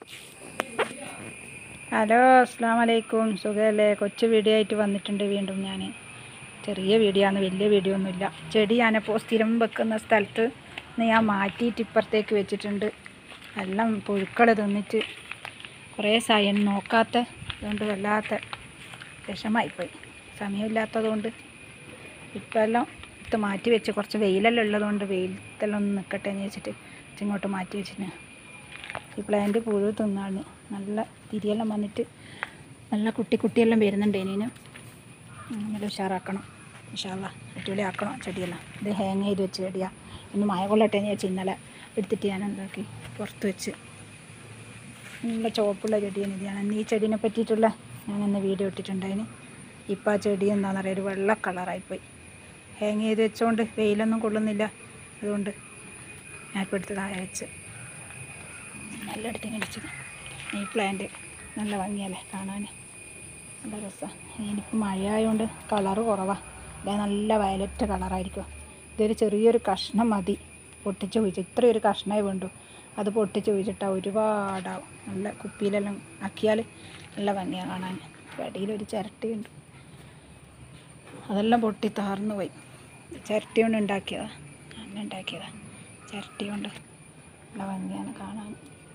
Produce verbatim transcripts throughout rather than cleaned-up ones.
Hello, അസ്സലാമു അലൈക്കും. സുഖമല്ലേ? കൊച്ചു വീഡിയോ ആയിട്ട് വന്നിട്ടുണ്ട് വീണ്ടും ഞാൻ. ചെറിയ വീഡിയോ ആണ്, വലിയ വീഡിയോ ഒന്നുമില്ല. ചെടി ഞാനിപ്പോൾ സ്ഥിരം വെക്കുന്ന സ്ഥലത്ത് നിന്ന് ഞാൻ മാറ്റിയിട്ട് ഇപ്പുറത്തേക്ക് വെച്ചിട്ടുണ്ട്. എല്ലാം പുഴുക്കൾ തിന്നിട്ട് കുറേ സായം നോക്കാത്ത അതുകൊണ്ട് വല്ലാത്ത വിഷമായിപ്പോയി. സമയമില്ലാത്തതുകൊണ്ട് ഇപ്പം എല്ലാം ഇത് മാറ്റി വെച്ച് കുറച്ച് വെയിലെല്ലാം ഉള്ളതുകൊണ്ട് വെയിലത്തെല്ലാം ഒന്ന് നിൽക്കട്ടെ എന്ന് വെച്ചിട്ട് ഇങ്ങോട്ട് മാറ്റി വെച്ചിട്ട് ഈ പ്ലാന്റ് പുഴു തിന്നാണ്. നല്ല തിരിയെല്ലാം വന്നിട്ട് നല്ല കുട്ടി കുട്ടിയെല്ലാം വരുന്നുണ്ട്. ഇനിയും നല്ല ഉഷാറാക്കണം, ഇൻഷാല്ലാ അടിപൊളിയാക്കണം ചെടിയെല്ലാം. ഇത് ഹാങ് ചെയ്ത് വെച്ച് ചെടിയാണ്. ഒന്ന് മഴ കൊള്ളട്ടെ എന്ന് വെച്ച് ഇന്നലെ എടുത്തിട്ട് ഞാൻ എന്താക്കി പുറത്ത് വെച്ച്. നല്ല ചുവപ്പുള്ള ചെടിയാണ് ഇത്. ഞാൻ ഈ ചെടീനെ പറ്റിയിട്ടുള്ള ഞാനിന്ന് വീഡിയോ ഇട്ടിട്ടുണ്ടായിന്. ഇപ്പം ആ ചെടി എന്താണെന്ന് പറയുക, ഒരു വെള്ള കളറായിപ്പോയി. ഹാങ് ചെയ്ത് വെച്ചുകൊണ്ട് വെയിലൊന്നും കൊള്ളുന്നില്ല, അതുകൊണ്ട് ഞാനിപ്പോൾ എടുത്ത് താഴെ വെച്ച് നല്ല എടുത്ത് കഴിച്ചത്. ഈ പ്ലാന്റ് നല്ല ഭംഗിയല്ലേ കാണാൻ, നല്ല രസമാണ്. ഇനിയിപ്പോൾ മഴയായതുകൊണ്ട് കളറ് കുറവാണ്, അല്ലെ നല്ല വയലറ്റ് കളറായിരിക്കും. ഇതൊരു ചെറിയൊരു കഷ്ണം മതി പൊട്ടിച്ച് ഒഴിച്ച്, ഇത്രയൊരു കഷ്ണമേ വേണ്ടു. അത് പൊട്ടിച്ച് ഒഴിച്ചിട്ടാൽ ഒരുപാടാവും. നല്ല കുപ്പിയിലെല്ലാം ആക്കിയാൽ നല്ല ഭംഗിയാണ് കാണാൻ. അടിയിലൊരു ചിരട്ടയുണ്ട്, അതെല്ലാം പൊട്ടി താർന്നു പോയി. ചിരട്ടി കൊണ്ട് ഉണ്ടാക്കിയതാണ്, അങ്ങനെ ഉണ്ടാക്കിയതാണ്. ചിരട്ടി കൊണ്ട് നല്ല ഭംഗിയാണ് കാണാൻ,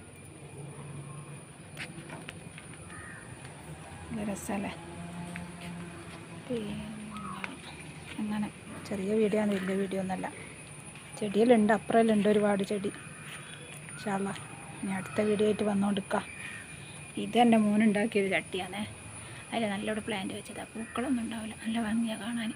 നല്ല രസമല്ലേ. പിന്നെ അങ്ങനെ ചെറിയ വീഡിയോ ആണ്, വലിയ വീഡിയോ ഒന്നുമല്ല. ചെടിയിലുണ്ട്, അപ്പുറമെല്ലാം ഒരുപാട് ചെടി. ഇൻഷാ അല്ലാ ഇനി അടുത്ത വീഡിയോ ആയിട്ട് വന്നുകൊണ്ടിരിക്കാം. ഇത് എൻ്റെ മോനുണ്ടാക്കിയൊരു ചട്ടിയാണേ, അതിൽ നല്ലൊരു പ്ലാന്റ് വെച്ചതാണ്. പൂക്കളൊന്നും ഉണ്ടാവില്ല, നല്ല ഭംഗിയാണ് കാണാൻ.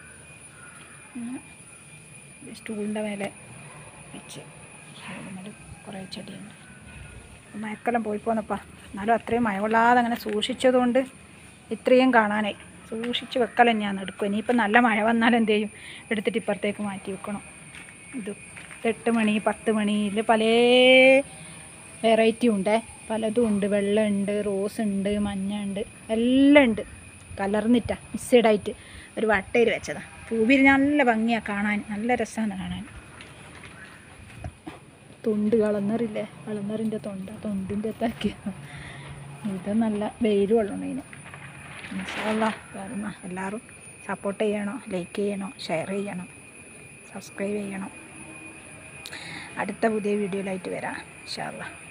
സ്റ്റൂളിൻ്റെ മേലെ വെച്ച് സ്റ്റൂളിൽ കുറേ ചെടിയുണ്ട്. മഴക്കെല്ലാം പോയി പോന്നപ്പാ, എന്നാലും അത്രയും മഴ കൊള്ളാതെ അങ്ങനെ സൂക്ഷിച്ചതുകൊണ്ട് ഇത്രയും കാണാനായി. സൂക്ഷിച്ച് വെക്കൽ ഞാൻ എടുക്കും. ഇനിയിപ്പോൾ നല്ല മഴ വന്നാൽ എന്ത് ചെയ്യും, എടുത്തിട്ട് ഇപ്പുറത്തേക്ക് മാറ്റി വെക്കണം. ഇത് എട്ട് മണി പത്ത് മണിയിൽ പല വെറൈറ്റി ഉണ്ട്, പലതും ഉണ്ട്. വെള്ളമുണ്ട്, റോസ് ഉണ്ട്, മഞ്ഞ ഉണ്ട്, എല്ലാം ഉണ്ട്. കലർന്നിട്ടാ മിക്സഡായിട്ട് ഒരു വട്ടയിൽ വെച്ചതാണ്. പൂവിൽ നല്ല ഭംഗിയാണ് കാണാൻ, നല്ല രസമാണ് കാണാൻ. തൊണ്ട് കളന്നറില്ലേ, കളന്നറിൻ്റെ തൊണ്ട തൊണ്ടിൻ്റെ അത്താക്കിയ ഇത് നല്ല വെയിൽ കൊള്ളണം ഇതിന്. ഇൻഷാ അല്ലാ വരുന്ന എല്ലാവരും സപ്പോർട്ട് ചെയ്യണം, ലൈക്ക് ചെയ്യണം, ഷെയർ ചെയ്യണം, സബ്സ്ക്രൈബ് ചെയ്യണം. അടുത്ത പുതിയ വീഡിയോയിലായിട്ട് വരാം ഇൻഷാ അല്ലാ.